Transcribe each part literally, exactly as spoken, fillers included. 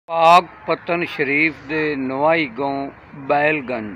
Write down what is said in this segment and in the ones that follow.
पाक पतन शरीफ दे नवाई गांव बैलगंज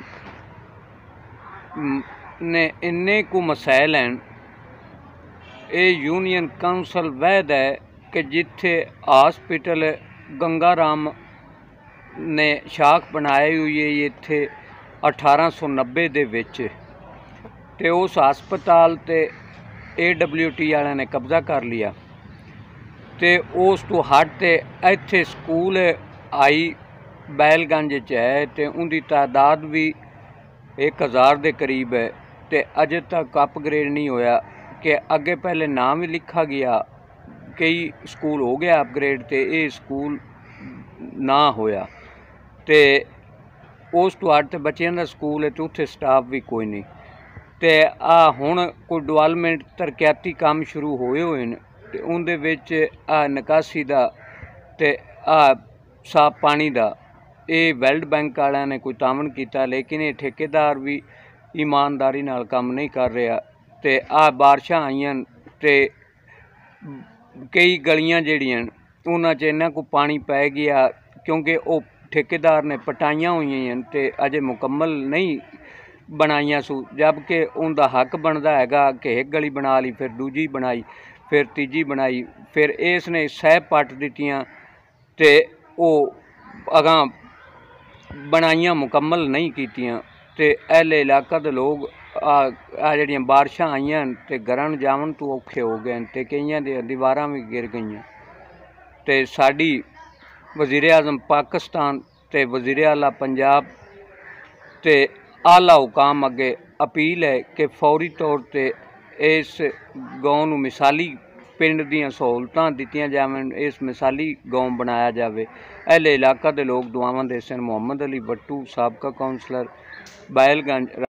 ने इन्ने को मसैल हैं। ये यूनियन काउंसल वैद है कि जिथे हॉस्पिटल गंगाराम ने शाख बनाई हुई है इत्थे अठारह सौ नब्बे दे विच ते उस हस्पताल ते ए डबल्यू टी वाले ने कब्जा कर लिया ते उस तो हट ते इत्थे स्कूल आई बैलगंज च है ते उनकी तादाद भी एक हज़ार के करीब है ते अजे तक अपग्रेड नहीं होया कि अगे पहले नाम ही लिखा गया, कई स्कूल हो गया अपग्रेड ते ये स्कूल ना होया ते उस तो हट ते बच्चों का स्कूल है तो उत्थे स्टाफ भी कोई नहीं ते आ हुण कोई डिवेलपमेंट तरक्याती काम शुरू होए हुए हैं ते उनदे विच आ निकासी दा ते आ साफ पानी दा ये वर्ल्ड बैंक वालियां ने कोई तावन किया, लेकिन ये ठेकेदार भी ईमानदारी नाल काम नहीं कर रहा ते आ बारिशां आईयां ते कई गलियां जिहड़ियां उन्हां च इन्ना को पानी पै गया क्योंकि वो ठेकेदार ने पटाइयां हुई हैं ते अजे मुकम्मल नहीं बनाइया सू, जबकि उनका हक बनता है कि एक गली बना ली, फिर दूजी बनाई, फिर तीजी बनाई, फिर इसने सह पट दित्तियां ते वो अगां बनाइयां मुकम्मल नहीं कीतियां ते एहले इलाका दे लोग आ जिहड़ियां बारिशां आईयां ते घरन जावन तो औखे हो गए ते कईयां दी दीवारां भी गिर गईयां ते साडी वज़ीर आज़म पाकिस्तान ते वज़ीर आला पंजाब ते आला हुकाम अगे अपील है कि फौरी तौर पर इस गाँव नूं मिसाली पिंड दीयां सहूलतां दित्तियां जावन, इस मिसाली गाँव बनाया जाए। अहले इलाका दे लोग दुआवां दे सन। मोहम्मद अली बट्टू, साबका काउंसलर बैलगंज।